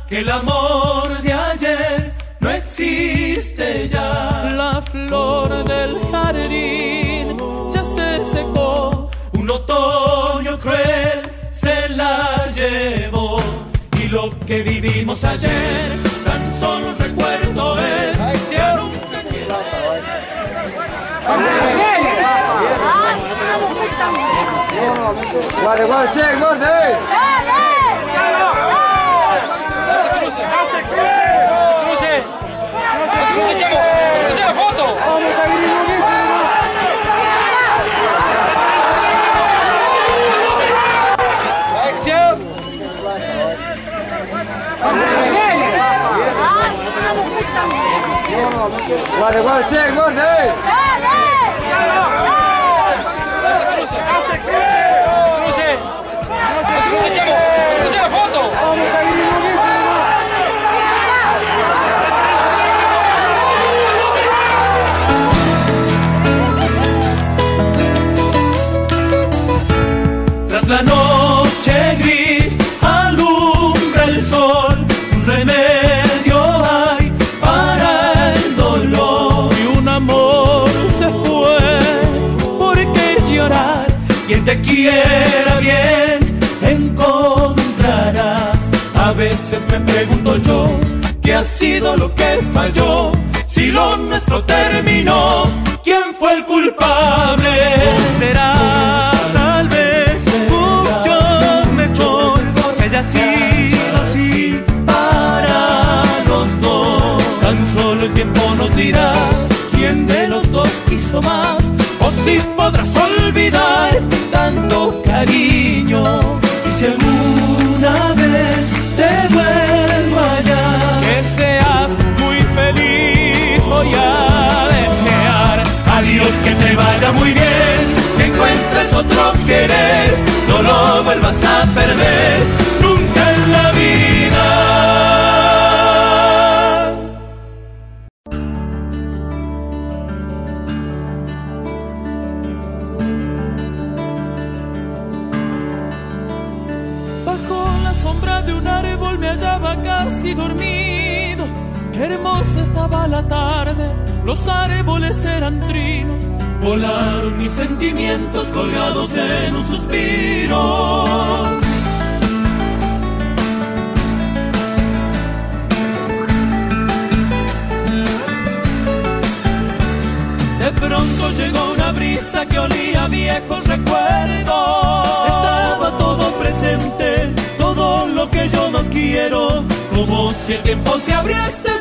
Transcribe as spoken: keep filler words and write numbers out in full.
que el amor de ayer no existe ya. La flor del jardín ya se secó, un otoño cruel se la llevó, y lo que vivimos ayer tan solo un recuerdo es. Ya nunca quiero. Guarda, guarda, che, guarda, eh! Guarda, guarda, che, guarda, eh! Tras la noche gris alumbra el sol, un remedio hay para el dolor. Si un amor se fue, ¿por qué llorar? Quien te quiera bien encontrarás. A veces me pregunto yo, ¿qué ha sido lo que falló? Si lo nuestro terminó, ¿quién fue el culpable? ¿O será tal vez mucho mejor que haya sido así para los dos? Tan solo el tiempo nos dirá quién de los dos quiso más, o si podrás olvidar tanto cariño. Y si alguna vez te vuelvo allá, que seas muy feliz, voy a desear. adiós, que te vaya muy bien, que encuentres otro querer, no lo vuelvas a perder nunca en la vida. Bajo la sombra de un árbol me hallaba casi dormido. Qué hermosa estaba la tarde, los árboles eran trinos. Volaron mis sentimientos colgados en un suspiro. De pronto llegó una brisa que olía a viejos recuerdos. Estaba todo presente, todo lo que yo más quiero, como si el tiempo se abriese